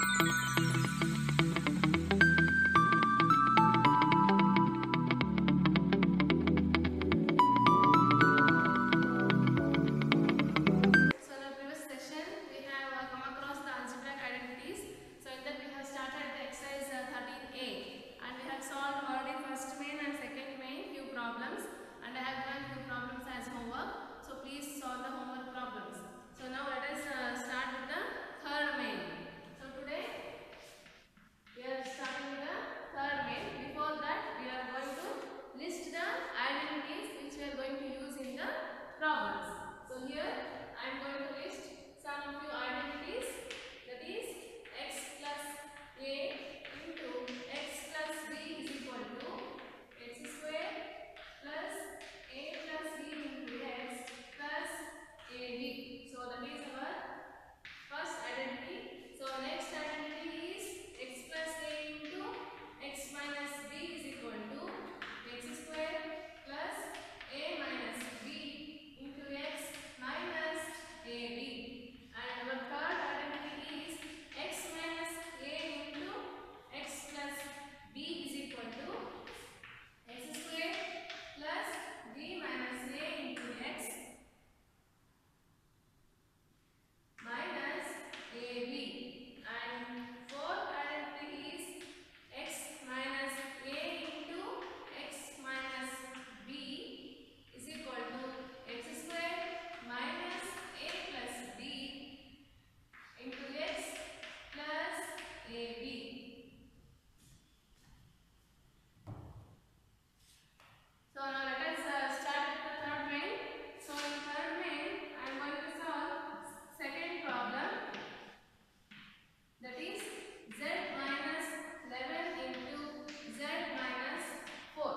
And I have given few problems as homework. So please solve the homework problems. So now let us start with the third main. So today we are starting with the third main. Before that we are going to list the identities which we are going to use in the problems. So here I am going to list some few identities, that is x plus a into x plus b is equal to x square plus a plus b into x plus ab. So that is our first identity. So next identity is x plus a into x minus b is equal to x square plus a minus b into x minus ab. And our third identity is x minus a into x plus b is equal to x square plus b minus a into x minus ab. And fourth identity is x minus a into x minus b is equal to x square minus a plus b into x plus ab. So now let us start with the third main. So in third main, I am going to solve second problem, that is z minus 11 into z minus 4.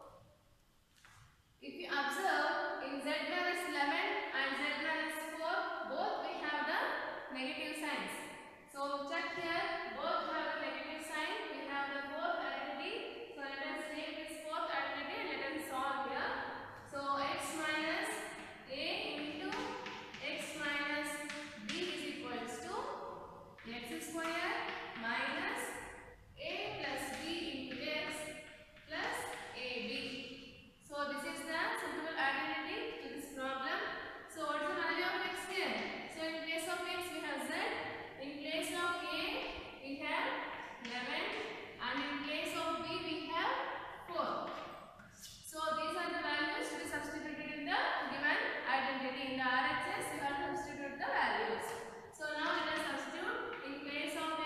If you observe, in z minus 11 and z minus 4, both we have the negative signs. So check here, both have the negative sign. We have the fourth identity. So let us take this fourth identity and let us solve here. So x minus a into x minus b is equals to x square minus a plus b into x plus ab. So this is the suitable identity to this problem. So what is the value of x here? So in place of x we have z, in place of a we have 11, and in place of b we have 4. So these are the values to be substituted in the given identity. In the RHS you have to substitute the values. So now let us substitute. In place of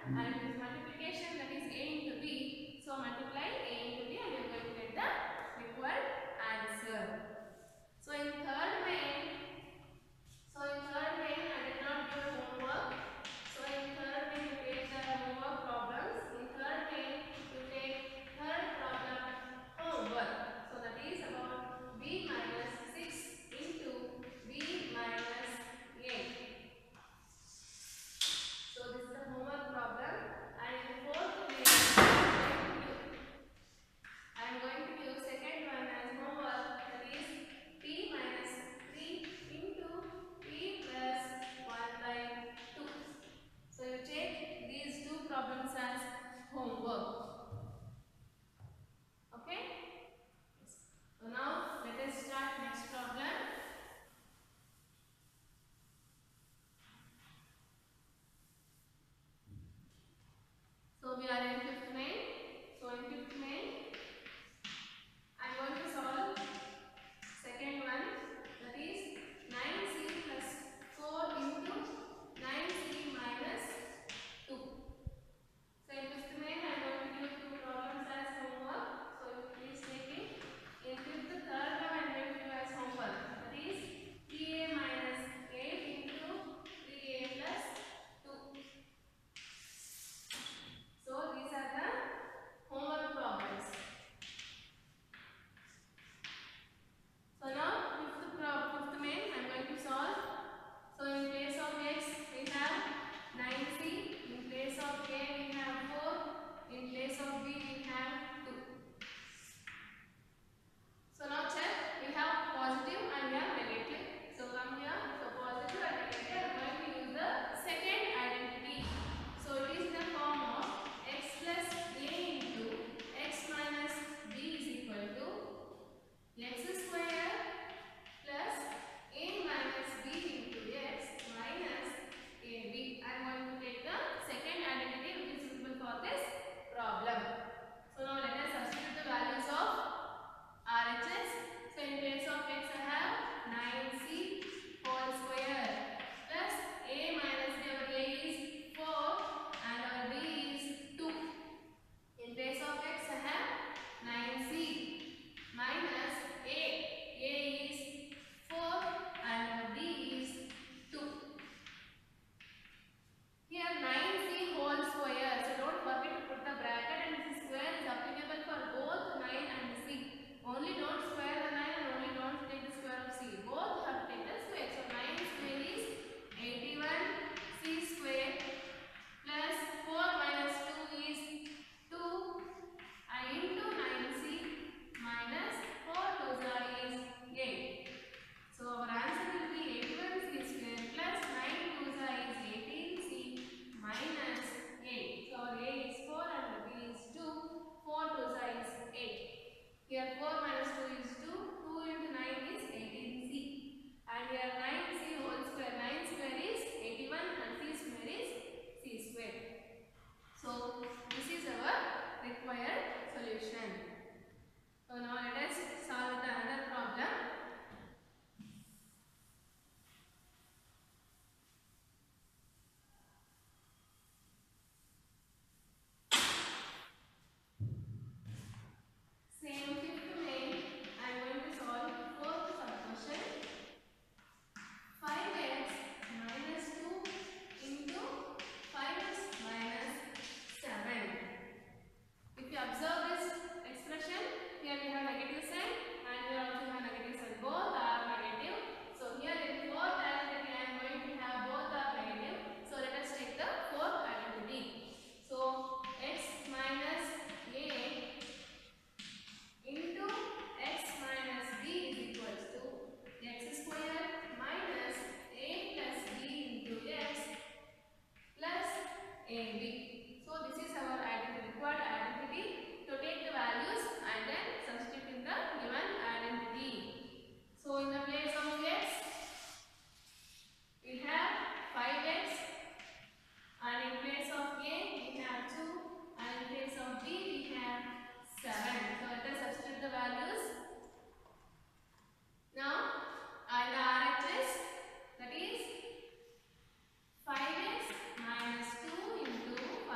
and it is multiplication, that is a into b. So multiply a into b and you are going to get the required answer. So in third main, I did not give homework. So in third main you take the homework problems. In third main you take third problem homework. So that is about b minus 6 into b minus 8. So this is the homework problem. And in fourth main I am going to use second one as homework, that is p minus 3 into p plus 1 by 2. So you take these two problems as homework. Okay? So now let us start next problem. So we are in fifth main. So in fifth main, I am going to solve second one, that is 9c plus 4 into 9c minus 2. So in fifth main, I am going to give two problems as homework. So you please take it. In fifth, third one I am going to give as homework. That is 3a minus 8 into 3a plus 2. So these are the homework problems. So now fifth main I am going to solve. So in place of x we have 9c, in place of a we have 4, in place of b we have 2. So now check, we have positive and we have negative. So come here, so positive and negative, I am going to use the second identity. So it is in the form of x plus a into x minus b is equal to x square plus a minus b into x minus ab. I am going to take the second identity which is suitable for this problem. So now let us substitute the values of RHS. So in place of x I have 9c whole square plus a minus b, our a is 4 and our b is 2. In place of x I have 9c minus a is 4 and our b is 2. Here 9c whole square, so don't forget to put the bracket, and this square is applicable for both 9 and c. Only don't square the 9 and only don't take the square of c. Both have to take the square. So 9 square is 81c square plus 4 minus 2 is 2 and into 9c minus 4 2 is 8. So our answer will be 81c square plus 9 2 is 18c minus 8. So our a is 4 and the b is 2. 4 2 is 8. Here 4 minus 2 is 2. 2 into 9 is 18c. And here 9c whole square. 9 square is 81 and c square is c square. So this is our required solution. So now let us solve the another problem. Same fifth main, I am going to solve fourth sub-question. 5x minus 2 into 5x minus 7. If you observe this expression, here we have negative sign and here also have negative sign. Both are negative. So here in fourth identity I am going to have both are negative. So let us take the fourth identity. So x minus a into x minus b is equals to x square minus a plus b into x plus ab. So this is our required identity. To take the values and then substitute in the given identity. So in the place of x we have 5x and in place of a we have 2 and in place of b we have 7. So let us substitute the values. Now and the RHS, that is 5x minus 2 into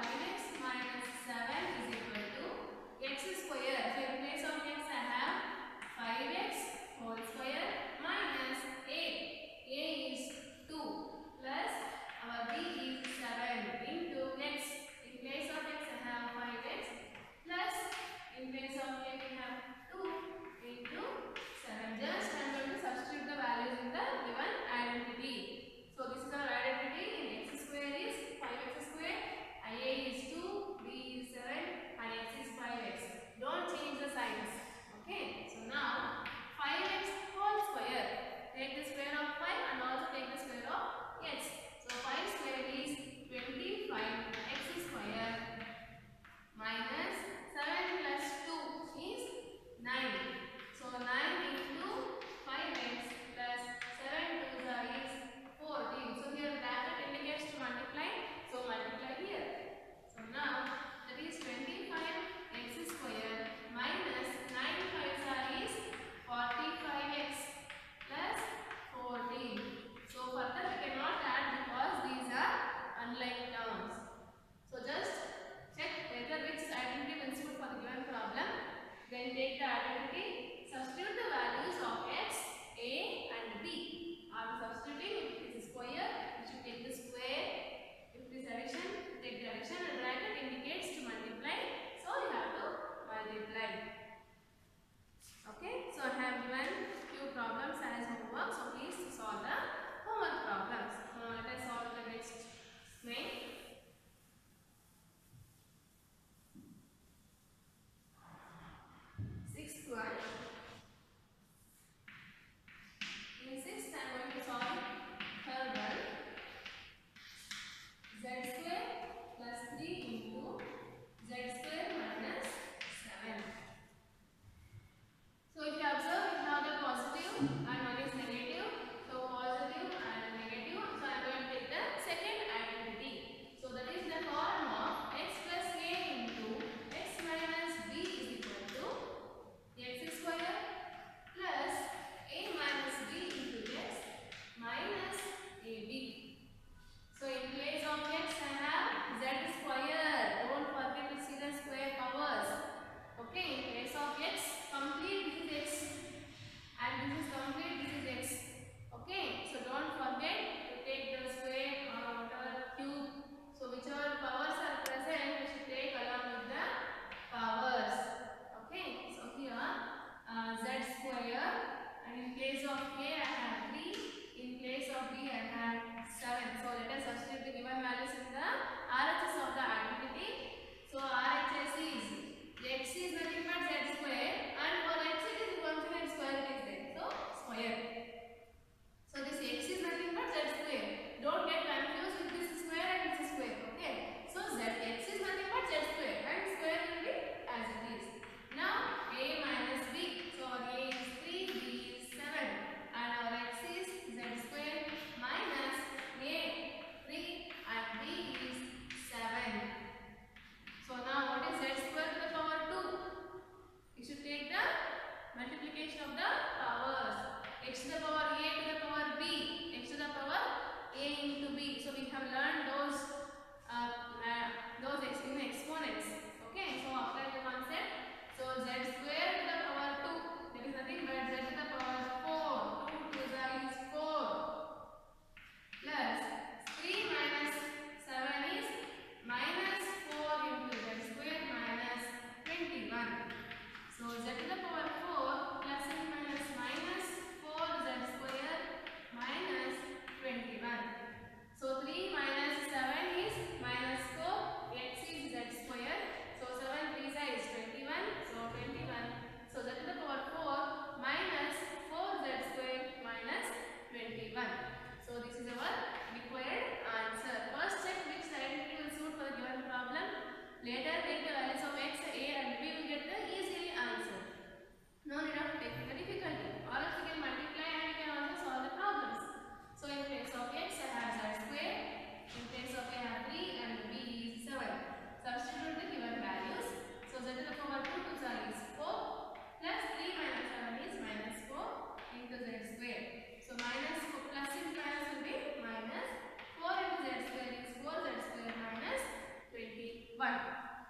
1.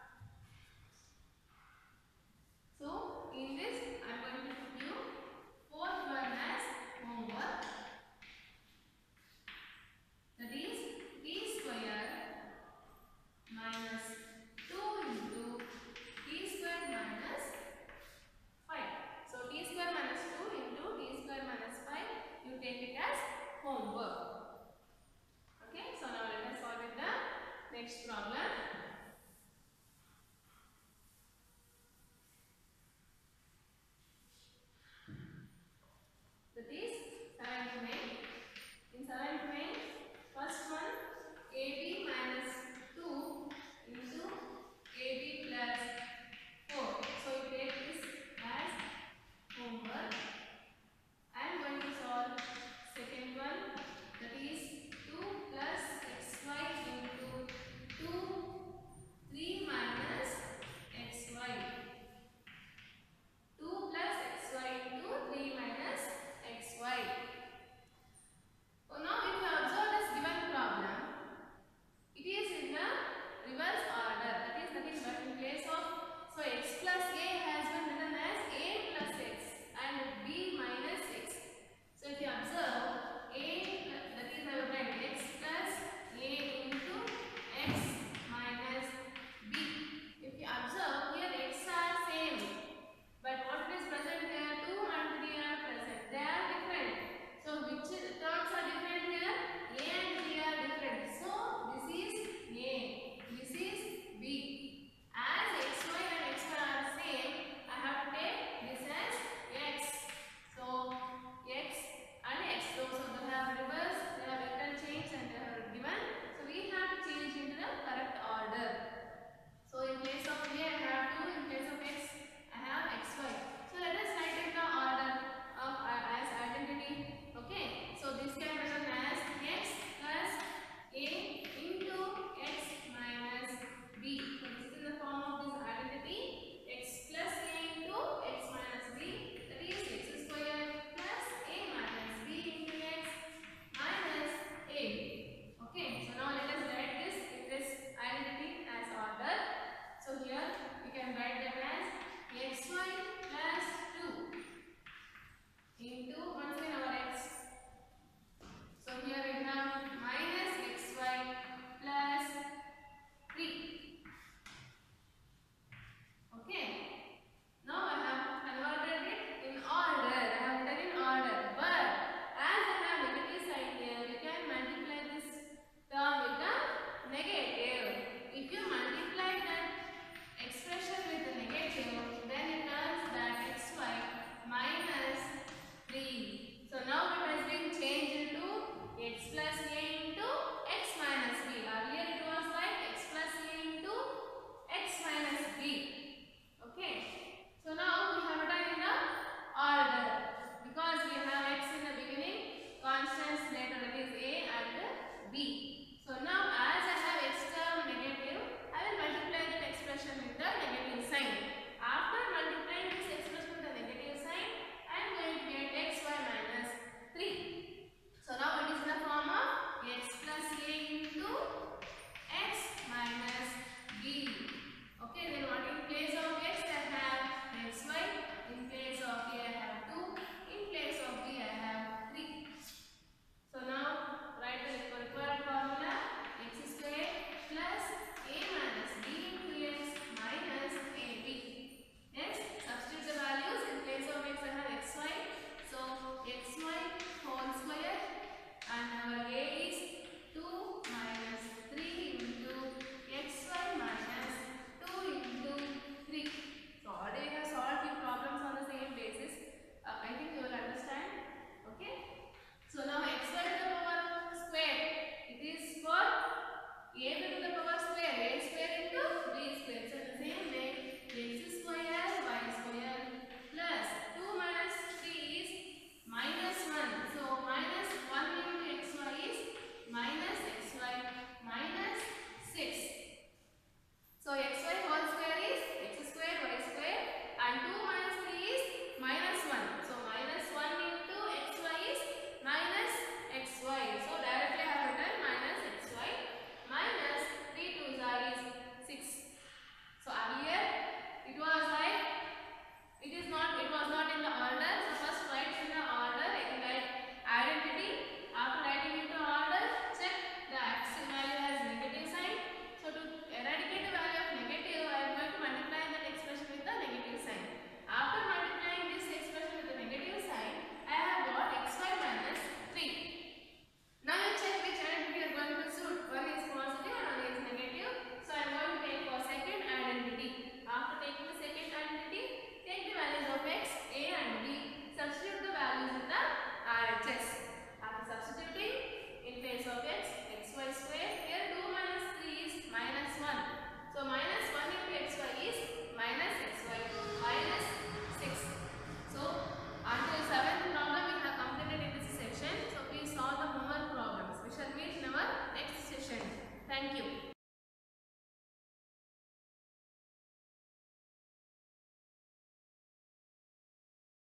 So in this I am going to put you fourth one as homework. That is t square minus 2 into t square minus 5. So t square minus 2 into t square minus 5, you take it as homework. Okay, so now let us solve it the next problem.